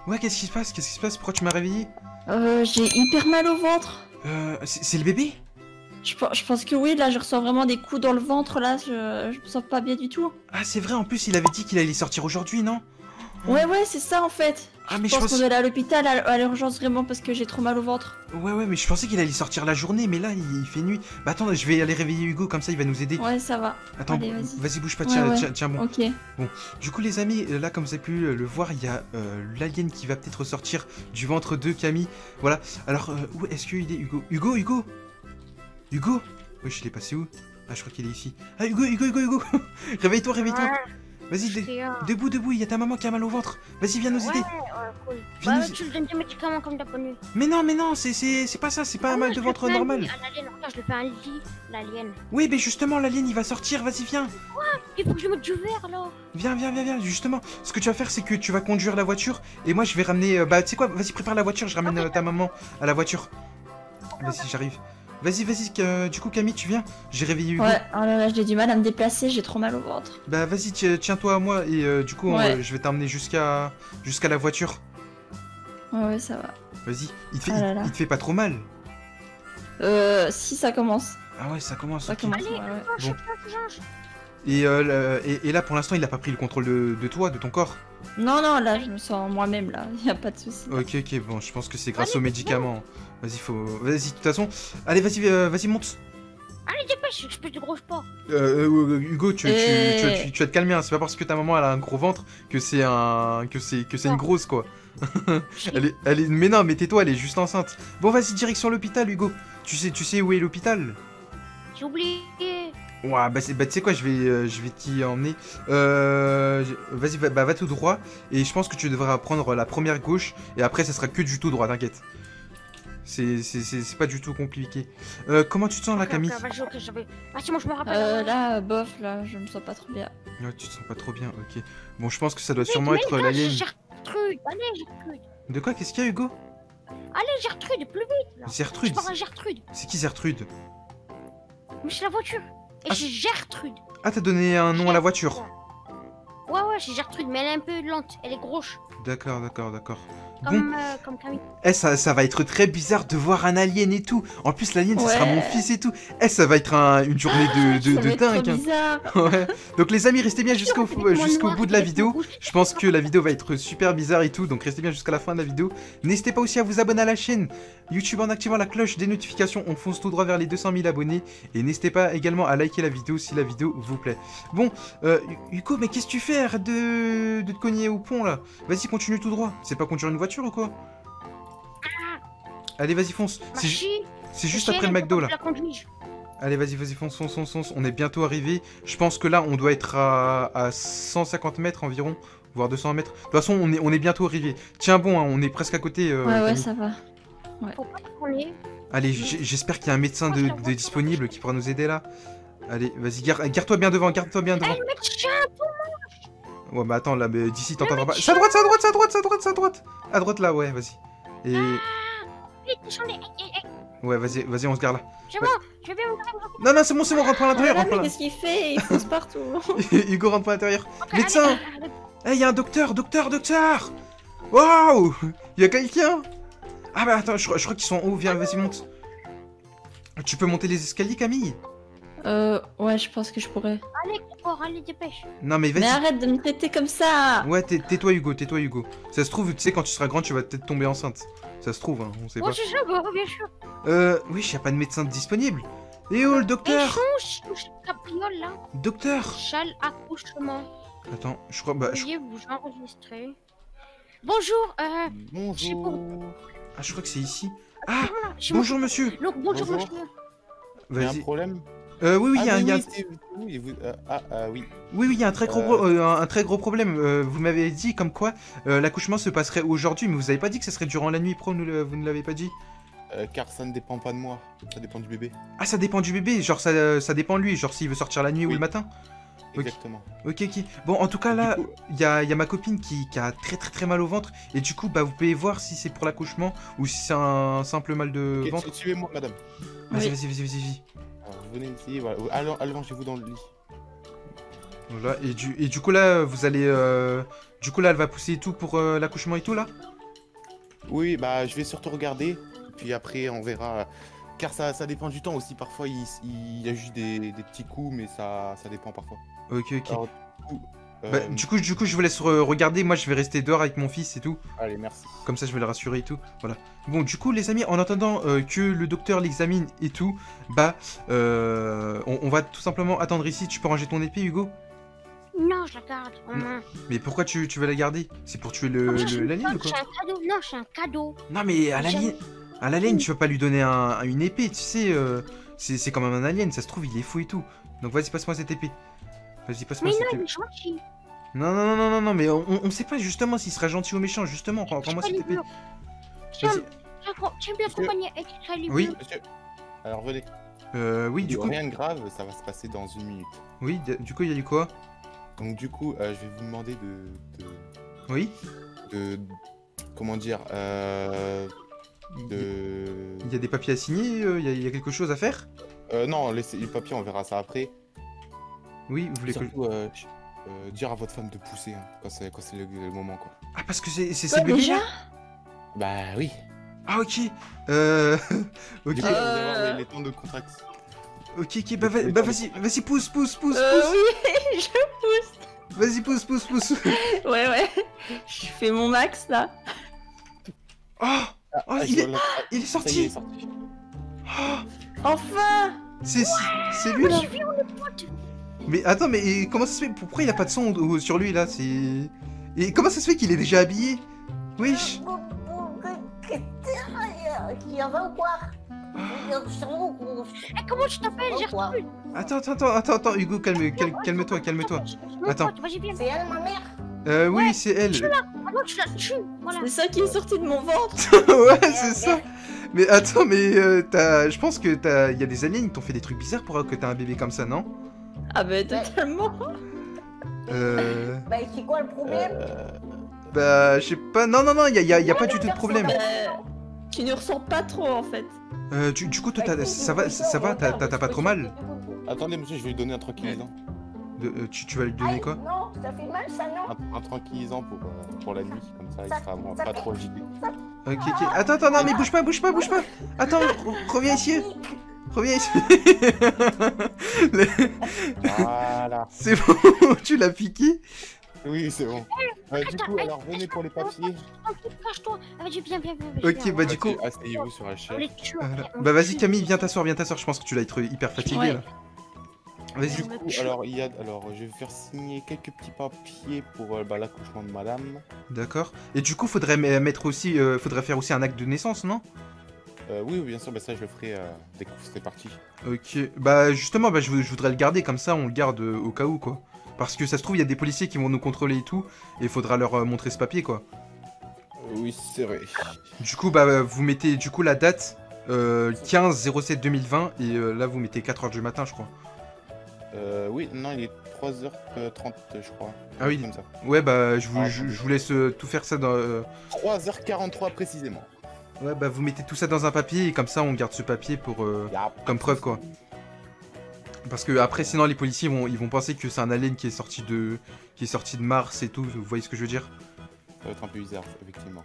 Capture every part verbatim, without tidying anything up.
Ouais, qu'est-ce qui se passe? Qu'est-ce qui se passe? Pourquoi tu m'as réveillé? Euh, j'ai hyper mal au ventre. Euh, c'est le bébé? Je, je pense que oui, là, je ressens vraiment des coups dans le ventre, là, je, je me sens pas bien du tout. Ah, c'est vrai, en plus, il avait dit qu'il allait sortir aujourd'hui, non? Ouais, ouais, c'est ça, en fait. Ah, mais je je pense pense... qu'on est allé à l'hôpital, à l'urgence, vraiment, parce que j'ai trop mal au ventre. Ouais, ouais, mais je pensais qu'il allait sortir la journée, mais là, il, il fait nuit. Bah attends, je vais aller réveiller Hugo, comme ça, il va nous aider. Ouais, ça va. Attends, vas-y, vas-y, bouge pas, ouais, tiens, ouais. tiens, tiens, bon. Ok. Bon, du coup, les amis, là, comme vous avez pu le voir, il y a euh, l'alien qui va peut-être ressortir du ventre de Camille. Voilà, alors, euh, où est-ce qu'il est, Hugo? Hugo, Hugo Hugo? Oui, je l'ai passé où? Ah, je crois qu'il est ici. Ah, Hugo, Hugo, Hugo, Hugo réveille-toi, réveille-toi. Vas-y, dé debout, debout, il y a ta maman qui a mal au ventre. Vas-y, viens nous aider. Ouais, ouais, cool. Viens Bah, nous... tu lui donnes des médicaments comme t'as connu. Mais non, mais non, c'est pas ça, c'est pas ah un mal ouais, de je ventre le fais normal. Un lit, un alien, regarde, je le fais un lit, l'alien. Oui, mais justement, l'alien, il va sortir, vas-y, viens. Quoi? Il faut que je mette du verre, là. Viens, viens, viens, viens, justement. Ce que tu vas faire, c'est que tu vas conduire la voiture, et moi, je vais ramener... Euh, bah, tu sais quoi, vas-y, prépare la voiture, je ramène euh, ta maman à la voiture. Vas-y, j'arrive. Vas-y, vas-y, euh, du coup, Camille, tu viens? J'ai réveillé Hugo. Ouais, oh là là, j'ai du mal à me déplacer, j'ai trop mal au ventre. Bah, vas-y, tiens-toi à moi, et euh, du coup, ouais. on, je vais t'emmener jusqu'à jusqu'à la voiture. Ouais, ouais, ça va. Vas-y, il, te fait, oh là là. il, il te fait pas trop mal? Euh, si, ça commence. Ah ouais, ça commence. Ça okay. commence, Allez, ouais, ouais. change, Bon. change. Et, euh, le, et, et là, pour l'instant, il a pas pris le contrôle de, de toi, de ton corps? Non, non, là, je me sens moi-même, là. Y a pas de souci. Ok, ok, bon, je pense que c'est grâce allez, aux médicaments. Vas-y, faut... Vas-y, de toute façon... Allez, vas-y, euh, vas-y, monte. Allez, dépêche, je peux de gros pas. Euh, euh, Hugo, tu, Et... tu, tu, tu, tu vas te calmer, hein. C'est pas parce que ta maman, elle a un gros ventre que c'est un... que c'est que c'est une grosse, quoi. elle est, elle est... Mais non, mais tais-toi, elle est juste enceinte. Bon, vas-y, direction l'hôpital, Hugo. Tu sais, tu sais où est l'hôpital? J'ai oublié. Ouais, bah, bah tu sais quoi, je vais, euh, je vais t'y emmener. Euh, Vas-y, va, bah, va tout droit. Et je pense que tu devras prendre la première gauche. Et après, ça sera que du tout droit, t'inquiète. C'est pas du tout compliqué. Euh, comment tu te sens là, okay, Camille? okay, vas-y, ok, j'avais... Ah, si, moi je me rappelle. Euh, là, bof, là, je me sens pas trop bien. Ouais, tu te sens pas trop bien, ok. Bon, je pense que ça doit mais, sûrement mais être gars, l'alien. Gertrude, allez, Gertrude. De quoi? Qu'est-ce qu'il y a, Hugo? Allez, Gertrude, plus vite. Là. Gertrude. Je pars à Gertrude. C'est qui Gertrude? Mais c'est la voiture. Et ah, c'est Gertrude. Ah, t'as donné un nom à la voiture? Ouais, ouais, c'est Gertrude, mais elle est un peu lente, elle est grosse. D'accord, d'accord, d'accord. Comme, bon. euh, comme Camille. Eh, ça, ça va être très bizarre de voir un alien et tout. En plus, l'alien, ouais. ce sera mon fils et tout. Eh, ça va être un, une journée de, de, ça de va dingue. Être bizarre. Ouais. Donc, les amis, restez bien jusqu'au jusqu'au bout de la vidéo. Je pense que la vidéo va être super bizarre et tout. Donc, restez bien jusqu'à la fin de la vidéo. N'hésitez pas aussi à vous abonner à la chaîne YouTube en activant la cloche des notifications. On fonce tout droit vers les deux cent mille abonnés. Et n'hésitez pas également à liker la vidéo si la vidéo vous plaît. Bon, euh, Hugo, mais qu'est-ce que tu fais? Arrête de, de te cogner au pont là. Vas-y, continue tout droit. C'est pas conduire une voiture ou quoi? Allez, vas-y, fonce. C'est juste après le McDo, là. Allez, vas-y, vas-y, fonce, fonce, fonce, fonce. On est bientôt arrivé. Je pense que là, on doit être à, à cent cinquante mètres environ, voire deux cents mètres. De toute façon, on est, on est bientôt arrivé. Tiens bon, hein, on est presque à côté. Euh, ouais, ouais, Camille. ça va. Ouais. Faut pas qu'on est. Allez, j'espère qu'il y a un médecin de, de disponible qui pourra nous aider là. Allez, vas-y, garde-toi bien devant, garde-toi bien devant. Ouais, mais attends, là, d'ici, t'entendras pas. C'est à droite, c'est à droite, c'est à droite, c'est à droite, c'est à droite. À droite, là, ouais, vas-y. Et... Ouais, vas-y, vas-y, on se garde là. C'est bon, je vais bien me garder. Non, non, c'est bon, c'est bon, rentre pas à l'intérieur. Ah, mais qu'est-ce qu'il fait? Il fonce partout. Hugo rentre pas à l'intérieur. Médecin! Eh, y'a un docteur, docteur, docteur! Waouh! Y'a quelqu'un? Ah bah attends, je, je crois qu'ils sont en haut, viens, vas-y, monte. Tu peux monter les escaliers, Camille? Euh, ouais, je pense que je pourrais. Allez, cours, allez, dépêche. Non, mais vas-y. Mais arrête de me traiter comme ça. Ouais, tais-toi, Hugo, tais-toi, Hugo. Ça se trouve, tu sais, quand tu seras grand, tu vas peut-être tomber enceinte. Ça se trouve, hein, on sait oh, pas. c'est ça, bah, bien sûr. Euh, oui, y a pas de médecin disponible. Et oh, le docteur? Capriole, là. Docteur? Salle accouchement. Attends, je crois, bah... Veuillez vous enregistrer. Bonjour, euh... Bonjour. Pour... Ah, je crois que c'est ici. Ah, voilà, bonjour, mon... monsieur. Donc, bonjour, bonjour. monsieur. Vas-y. Y a un problème? Euh, oui, oui, il ah, y a, oui, y a... oui, oui, vous... euh, ah, ah, oui. Oui, oui, il y a un très gros, euh... euh, un, un très gros problème. Euh, vous m'avez dit comme quoi euh, l'accouchement se passerait aujourd'hui, mais vous avez pas dit que ça serait durant la nuit, pro, vous ne l'avez pas dit? Euh, car ça ne dépend pas de moi, ça dépend du bébé. Ah, ça dépend du bébé, genre ça, ça dépend de lui, genre s'il veut sortir la nuit oui. ou le matin? Exactement. Ok, ok. Bon, en tout cas, là, il y a, y a ma copine qui, qui a très très très mal au ventre, et du coup, bah, vous pouvez voir si c'est pour l'accouchement ou si c'est un simple mal de okay, ventre. Suivez-moi, madame. Vas-y, oui. vas-y, vas-y, vas-y. Alors, venez ici, voilà. Allongez-vous dans le lit. Voilà, et du, et du coup là, vous allez... Euh, du coup là, elle va pousser et tout pour euh, l'accouchement et tout là? Oui, bah je vais surtout regarder, puis après on verra. Car ça, ça dépend du temps aussi, parfois il, il y a juste des, des petits coups, mais ça, ça dépend parfois. Ok, ok. Alors, du coup, euh, Bah, du coup, du coup, je vous laisse re regarder, moi je vais rester dehors avec mon fils et tout. Allez, merci. Comme ça, je vais le rassurer et tout. Voilà. Bon, du coup, les amis, en attendant euh, que le docteur l'examine et tout, bah, euh, on, on va tout simplement attendre ici. Tu peux ranger ton épée, Hugo? Non, je la garde en Non. main. Mais pourquoi tu, tu veux la garder? C'est pour tuer le, Oh, le l'alien ou C'est quoi? un cadeau. Non, c'est un cadeau. Non, mais à l'alien, à l'alien, tu vas pas lui donner un, une épée, tu sais. Euh, c'est c'est quand même un alien, ça se trouve, il est fou et tout. Donc vas-y, passe-moi cette épée. Vas-y, passe-moi Mais cette non, il épée. est gentil. Non, non, non, non, non, non, mais on, on sait pas justement s'il sera gentil ou méchant, justement. Rends- Rends-moi cette épée. Tiens, Vas-y. tiens, tiens bien Monsieur. accompagné avec les Oui. bleus. Monsieur, alors venez. Euh, oui, Il du y a coup. rien de grave, ça va se passer dans une minute. Oui, d- du coup, il y a eu quoi? Donc du coup, euh, je vais vous demander de... de, Oui. de comment dire euh, de... Il y a des papiers à signer, euh, il y, a- il y a quelque chose à faire? Euh, non, laissez les papiers, on verra ça après. Oui, vous voulez que... Surtout, euh, ch- euh, dire à votre femme de pousser hein, quand c'est quand c'est le, le moment, quoi. Ah, parce que c'est c'est Quoi, c'est le bébé déjà là? Bah oui. Ah, ok. Euh... ok, Du coup, on va Euh. voir les, les temps de contraction. ok, ok, bah, va- bah, vas-y, vas-y, pousse, pousse, pousse, Euh, pousse. oui, je pousse. Vas-y, pousse, pousse, pousse. Ouais, ouais. Je fais mon max là. Oh, oh, Ah, il, je est... vois là. il est Ça y est, il est sorti. sorti. Oh, Enfin. c'est c'est lui là. J'ai vu, on est potes. Mais attends, mais et comment ça se fait? Pourquoi il a pas de son euh, sur lui là? C'est... Et comment ça se fait qu'il est déjà habillé? Wesh. Qui va ou quoi? Eh, comment tu t'appelles, Gertrude? Attends, attends, attends, attends, attends, Hugo, calme, calme, calme-toi, calme-toi. Mon Attends. pote, vas-y, viens. C'est elle, ma mère? Euh, oui, c'est elle. Ah non, tu la tues. Voilà. C'est ça qui est sorti de mon ventre. Ouais, c'est ça. Mais attends, mais euh, t'as... je pense que t'as... Il y a des aliens qui t'ont fait des trucs bizarres pour que t'as un bébé comme ça, non? Ah bah totalement. Euh... Bah, c'est quoi le problème? Euh, Bah, je sais pas... Non, non, non, il y a, y a- y a pas du tout de problème. Euh, tu ne ressens pas trop en fait. Euh, du, du coup, toi, t'as- ça va, ça va, t'as t'as- t'as pas trop mal? Attendez, monsieur, je vais lui donner un tranquillisant. De- euh, tu, tu vas lui donner quoi? Non, ça fait mal, ça, non? Un, un tranquillisant pour, euh, pour la nuit, comme ça, il Ça- sera moins- ça pas fait- trop agité. Ok, ok. Attends, attends, non, mais bouge pas, bouge pas, bouge pas. Attends, re- reviens ici. Reviens ici. Le- Voilà. C'est bon, tu l'as piqué? Oui, c'est bon. Euh, du Attends, coup, eh, alors venez pour les papiers. Tranquille, cache-toi. Ah, vas-y, viens, viens, viens. Ok, viens, bah on du va- coup... Asseyez-vous sur la On chaise. les tue, Euh, après, on bah les vas-y tue. Camille, viens t'asseoir, viens t'asseoir, je pense que tu vas être hyper fatigué Ouais. là. Vas-y. Du coup, alors, il y a, alors, je vais faire signer quelques petits papiers pour euh, bah, l'accouchement de madame. D'accord. Et du coup, faudrait me- mettre aussi, euh, faudrait faire aussi un acte de naissance, non? Euh, oui, oui, bien sûr, bah, ça je le ferai euh, dès que vous serez parti. Ok. Bah justement, bah, je, vou- je voudrais le garder, comme ça on le garde euh, au cas où quoi. Parce que ça se trouve, il y a des policiers qui vont nous contrôler et tout, et il faudra leur euh, montrer ce papier quoi. Euh, oui, c'est vrai. Du coup, bah vous mettez du coup la date euh, quinze zéro sept deux mille vingt, et euh, là vous mettez quatre heures du matin je crois. Euh, oui, non, il est trois heures trente, je crois. Ah oui. Comme ça. Ouais bah je vous, Ah, je, je vous laisse euh, tout faire ça dans... euh, trois heures quarante-trois précisément. Ouais bah vous mettez tout ça dans un papier, et comme ça on garde ce papier pour... euh, Y'a- comme preuve quoi. Parce que après sinon les policiers vont, ils vont penser que c'est un alien qui est sorti de qui est sorti de Mars et tout, vous voyez ce que je veux dire? Ça va être un peu bizarre, effectivement.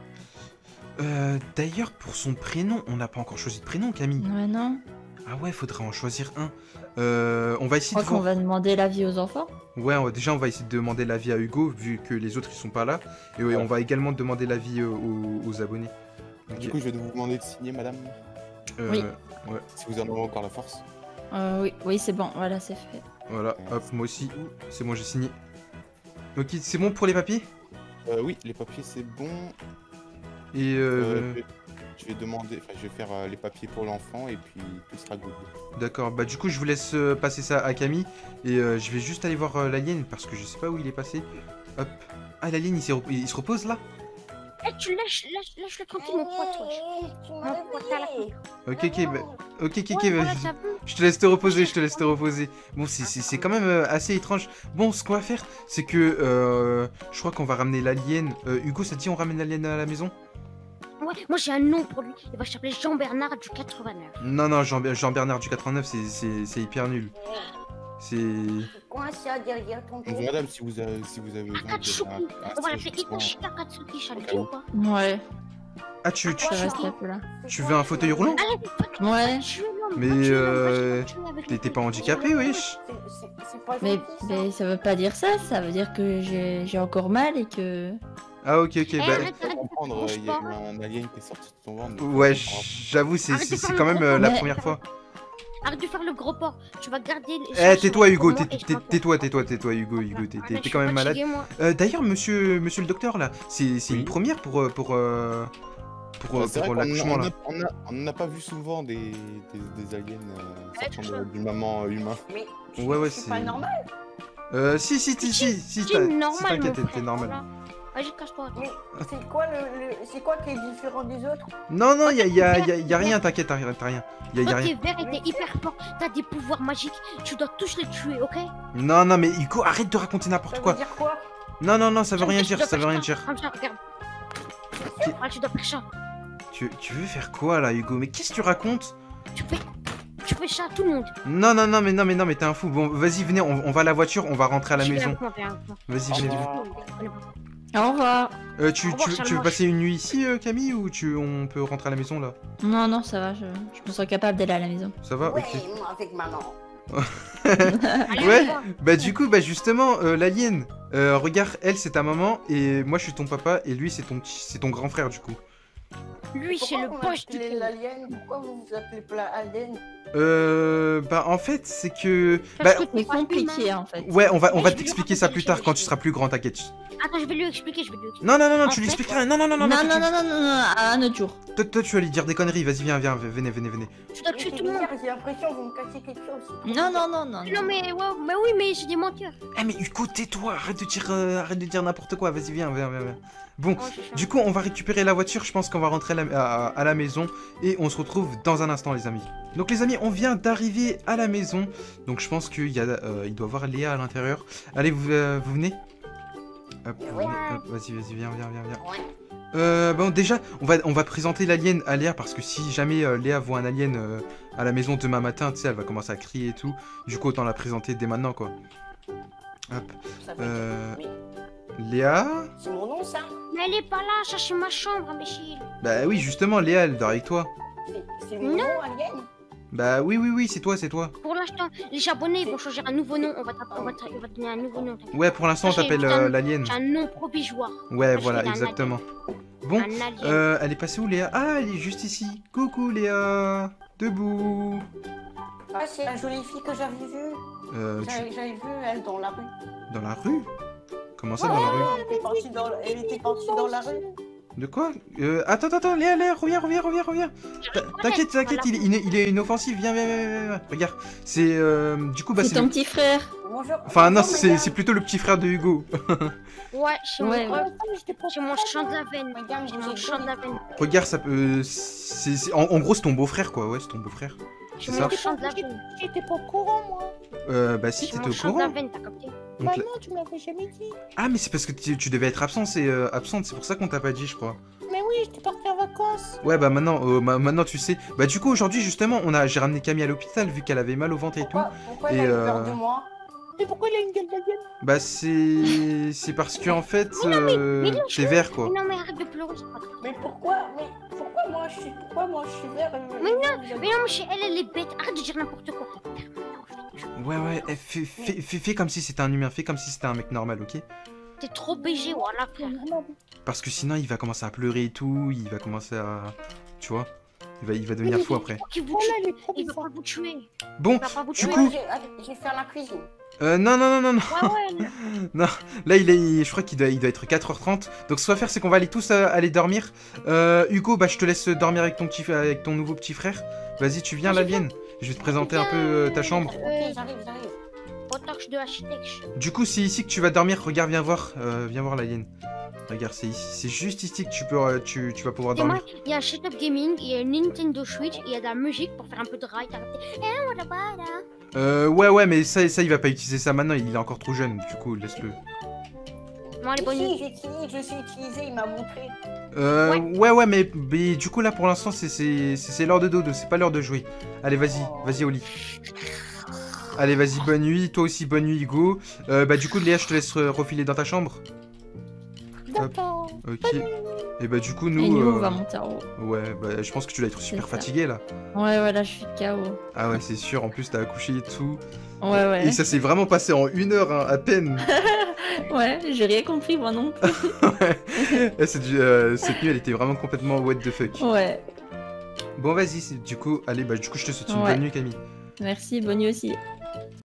Euh, d'ailleurs pour son prénom, on n'a pas encore choisi de prénom Camille. Ouais non. Ah ouais, faudrait en choisir un. Euh, on va Je essayer crois de qu'on voir. va demander l'avis aux enfants. Ouais, on va- déjà on va essayer de demander l'avis à Hugo vu que les autres ils sont pas là. Et ouais, Ouais. on va également demander l'avis euh, aux, aux abonnés. Ok. Du coup, je vais vous demander de signer, madame, Euh, Oui. si vous en avez encore la force. Euh, oui, oui c'est bon, voilà c'est fait. Voilà, hop, moi aussi. C'est bon, j'ai signé. Ok, c'est bon pour les papiers? Euh, oui, les papiers, c'est bon. Et Euh, euh, je, vais, je vais demander, enfin, je vais faire euh, les papiers pour l'enfant et puis tout sera good. d'accord, bah du coup je vous laisse euh, passer ça à Camille. Et euh, je vais juste aller voir euh, l'alien parce que je sais pas où il est passé. Hop. Ah, l'alien il, s'est rep- il se repose là? Eh, tu lâches, lâche, lâche-le tranquille, mon pote, wesh. Tu Mon m'as pote, t'as la réveillé. Ok, ok, bah, ok, ok, ok, Ouais, vas-y. voilà, t'as vu. Je te laisse te reposer, je te laisse te reposer. Bon, c'est- c'est c'est quand même euh, assez étrange. Bon, ce qu'on va faire, c'est que euh, je crois qu'on va ramener l'alien. Euh, Hugo, ça te dit on ramène l'alien à la maison? Ouais, moi j'ai un nom pour lui. Il va s'appeler Jean-Bernard du quatre-vingt-neuf. Non, non, Jean- Jean-Bernard du quatre-vingt-neuf, c'est- c'est c'est hyper nul. C'est... Quoi ça derrière ton Donc, dos? madame, si vous avez, si vous avez besoin Akatsuki. de- un- un On va stage l'appeler de soin, Itoshi Akatsuki, ça le Ok. dit ou pas? Ouais, Ah, tu, tu, je reste un peu là. tu veux un fauteuil roulant? Allez, va Ouais. tuer l'homme, Mais, va tuer l'homme, euh, va tuer avec T'es le t'es pas couteau. handicapé, wesh? C'est- c'est- C'est pas Mais, gentil, ça. mais ça veut pas dire ça, ça veut dire que j'ai j'ai encore mal et que... Ah, ok, ok, Eh, bah... arrête, Faut arrête de comprendre, faire il y a ton eu sport. un alien qui est sorti de ton ventre. donc Ouais, faut comprendre. j'avoue, c'est Arrête de c'est- faire c'est le quand même euh, la Mais- première fois. Arrête de faire le gros porc. Tu vas garder. les Eh, charges tais-toi, sur Hugo, le t'es- moment et je t'es- t'entends. tais-toi, tais-toi, tais-toi, Hugo, Hugo, t'es Ah, t'es- mais t'es je quand suis même malade. fatiguée, moi. Euh, D'ailleurs, monsieur, monsieur le docteur, là, c'est c'est une Oui. première pour, euh, pour, euh, pour, euh, Bah, c'est pour vrai qu'on l'accouchement, on là. a- on a- on n'a pas vu souvent des, des, des aliens euh, Ouais, sortant tout de- du maman euh, humain. Mais Ouais, ouais, c'est pas c'est- normal. Euh, si, si, si, si, si, C'est t'as- si normal, t'inquiète, mon t'es- frère. t'es normal. voilà. Vas-y, cache-toi. Mais c'est quoi le, le- c'est quoi qui est différent des autres? Non, non, y'a y a, y a- y a rien, t'inquiète, t'as rien, t'as rien. Y'a y a Toi, rien. t'es vert et t'es hyper fort. T'as des pouvoirs magiques. Tu dois tous les tuer, ok? Non, non, mais Hugo, arrête de raconter n'importe Ça quoi. veut dire quoi? Non, non, non, ça veut Comme rien tu dire, dois ça veut faire rien dire. Comme ça, regarde. Ok. Ah, tu dois faire ça. Tu, tu veux faire quoi, là, Hugo? Mais qu'est-ce que tu racontes? Tu fais. Tu fais ça à tout le monde. Non, non, non, mais non, mais non, mais t'es un fou. Bon, vas-y, venez, on, on va à la voiture, on va rentrer à la Je viens maison. avec moi, viens avec moi. Vas-y, Au venez, revoir. venez. Au revoir. Euh, tu, Au revoir, tu, tu veux Charles-Manche. passer une nuit ici, euh, Camille, ou tu, on peut rentrer à la maison, là? Non, non, ça va, je, je me sens capable d'aller à la maison. Ça va? Ouais, Ok. moi avec maman. Allez, Ouais. on y va. Bah du coup, bah justement, euh, l'alien, euh, regarde, elle c'est ta maman, et moi je suis ton papa, et lui c'est ton, petit- c'est ton grand frère du coup. Lui, c'est Pourquoi le vous poche du m'appelez coup. l'alien? Pourquoi vous vous appelez pas alien? Euh, bah en fait c'est que... Bah Parce que C'est t'es pas compliqué humain. en fait. ouais, on va, on Mais va je vais t'expliquer lui ça raconter plus des tard choses, quand je tu vais seras plus grand, t'inquiète. Attends, je vais lui expliquer, je vais lui expliquer. Non, non, non, non, En tu lui fait- expliqueras, non, non, non, non, Non, toi, non, tu- non, non, non, non, à un autre jour. toi, toi, tu vas lui dire des conneries, vas-y, viens, viens, venez, venez, venez. Tu dois Mais tuer c'est tout le monde. bizarre, j'ai l'impression que vous me cachez quelque chose. Non, non, non, non. Non, mais ouais, mais oui, mais c'est des menteurs. Eh mais Hugo, tais-toi, arrête de dire, euh, arrête de dire n'importe quoi, vas-y, viens, viens, viens, viens. Bon, Oh, je suis du coup, on va récupérer la voiture, je pense qu'on va rentrer à la, à- à la maison et on se retrouve dans un instant, les amis. Donc les amis, on vient d'arriver à la maison, donc je pense qu'il y a, euh, il doit y avoir Léa à l'intérieur. Allez, vous, euh, vous venez Hop, vous Ouais. venez, hop, vas-y, vas-y, viens, viens, viens, viens. Ouais. Euh, bon, déjà, on va, on va présenter l'alien à Léa, parce que si jamais euh, Léa voit un alien euh, à la maison demain matin, tu sais, elle va commencer à crier et tout. Du coup, autant la présenter dès maintenant, quoi. Hop, Ça fait- Euh. Mais Léa. c'est mon nom, ça? Mais elle est pas là, ça c'est ma chambre, imbécile. Bah oui, justement, Léa, elle dort avec toi. C'est- C'est mon Non. nom, alien? Bah oui, oui, oui, c'est toi, c'est toi. Pour l'instant, les abonnés ils vont changer un nouveau nom. On va, t'app- on va, t'a- on va te donner un nouveau nom. t'inquiète. Ouais, pour l'instant, on Sachez, t'appelle putain, euh, l'alien. C'est un nom provisoire. Ouais, Sachez, voilà, t'es un exactement. Bon, Un alien. euh, elle est passée où, Léa? Ah, elle est juste ici. Coucou, Léa. Debout. Ah, c'est la jolie fille que j'avais vue. Euh, tu- J'avais j'avais vu elle dans la rue. Dans la rue? Comment ça, dans la rue? Elle était partie dans, elle était partie dans la rue. De quoi? euh, Attends, attends, attends, Léa, Léa, reviens, reviens, reviens, reviens. T- T'inquiète, t'inquiète, il, est- il est- il est inoffensif. Viens, viens, viens, viens, viens. Regarde, c'est euh, du coup, bah C'est c'est ton le- petit frère. Bonjour. Enfin non, bonjour, c'est madame. c'est plutôt le petit frère de Hugo. Ouais, c'est mon, Ouais, oh, ouais. c'est mon chant de la veine. Madame, C'est vous mon êtes chant de la jolie. veine. Regarde, ça peut. c'est- c'est- En, en gros, c'est ton beau-frère, quoi. Ouais, c'est ton beau-frère. C'est C'est mon ça. chant de la veine. J'étais pas au courant, moi. Euh, bah si, C'est t'étais mon au chant de la courant. veine, t'as capté? Donc, Bah là- non, tu me l'avais jamais dit. Ah, mais c'est parce que tu, tu devais être absent, c'est euh, absente, c'est pour ça qu'on t'a pas dit, je crois. Mais oui, j'étais partie en vacances. Ouais, bah maintenant, euh, ma- maintenant tu sais. Bah du coup, aujourd'hui, justement, on a, j'ai ramené Camille à l'hôpital vu qu'elle avait mal au ventre et tout. Pourquoi, pourquoi Et, elle a eu peur euh, de moi? Mais pourquoi il a une gueule d'alien? Bah c'est, c'est parce que en fait, euh, mais non, t'es vert, quoi. Mais non, mais arrête de pleurer, c'est pas grave. Mais pourquoi, mais pourquoi moi je suis, pourquoi moi je suis vert? euh, Mais vous Mais êtes- non, mais chez elle, elle est bête. Arrête de dire n'importe quoi. Ouais, ouais, eh, fais, fais, fais, fais comme si c'était un humain, fais comme si c'était un mec normal, ok? T'es trop B G, voilà, frère. Parce que sinon, il va commencer à pleurer et tout, il va commencer à, tu vois, il va, il va devenir fou après. Qui vous Oh tue. là, elle est trop Il va bizarre. pas vous tuer. Bon, Il va pas vous du tuer. coup- J'ai j'ai fait la cuisine. euh, non, non, non, non, non. Ouais, ouais. Non, là il est, je crois qu'il doit, il doit être quatre heures trente. Donc ce qu'on va faire, c'est qu'on va aller tous euh, aller dormir. Euh, Hugo, bah je te laisse dormir avec ton petit, avec ton nouveau petit frère. Vas-y, tu viens l'alien. Je vais te présenter un peu euh, ta chambre. Ok, j'arrive, j'arrive. Botox de architecte. Du coup, c'est ici que tu vas dormir. Regarde, viens voir, euh, viens voir l'alien. Regarde, c'est ici, c'est juste ici que tu peux, euh, tu, tu vas pouvoir Et moi, dormir. il y a un setup gaming, il y a une Nintendo Switch, il y a de la musique pour faire un peu de ride. Eh, voilà, voilà. Euh, ouais, ouais, mais ça, ça, il va pas utiliser ça maintenant. Il est encore trop jeune. Du coup, laisse-le. Bon, allez, bonne Si, nuit. j'utilise, je suis utilisé, il m'a montré. Euh, Ouais. ouais, ouais, mais, mais du coup là, pour l'instant, c'est, c'est, c'est c'est l'heure de dodo. C'est pas l'heure de jouer. Allez, vas-y, vas-y au lit. Allez, vas-y, bonne nuit. Toi aussi, bonne nuit, Hugo. Euh, bah, du coup, Léa, je te laisse re- refiler dans ta chambre. D'accord. Ok. Et bah, du coup, Et nous. nous, euh, on va monter en haut. Ouais, bah, je pense que tu dois être super ça. fatigué là. Ouais, ouais, là, je suis K O. Ah, ouais, c'est sûr. En plus, t'as accouché et tout. Ouais, ouais. Et ça s'est vraiment passé en une heure, hein, à peine. Ouais, j'ai rien compris, moi non plus. Ouais. cette, euh, cette nuit, elle était vraiment complètement what the fuck. Ouais. Bon, vas-y, c'est- du coup, allez, bah, du coup, je te souhaite une Ouais. bonne nuit, Camille. Merci, bonne nuit aussi.